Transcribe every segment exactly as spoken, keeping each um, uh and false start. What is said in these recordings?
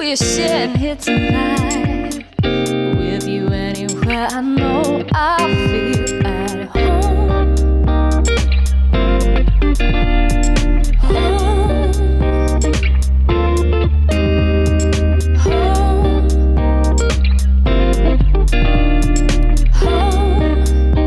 we're sharing here tonight. With you anywhere, I know I feel at home. Home. Home. Home.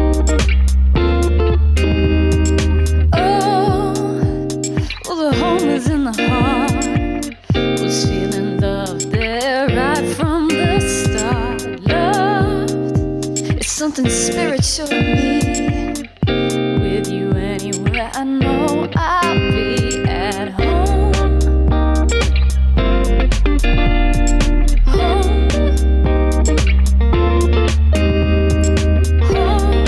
Oh, well, the home is in the heart. Was feeling loved there right from the start. Loved, it's something spiritual to me. With you anywhere, I know I'll be at home. Home. Home.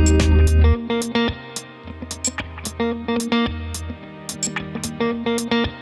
Home.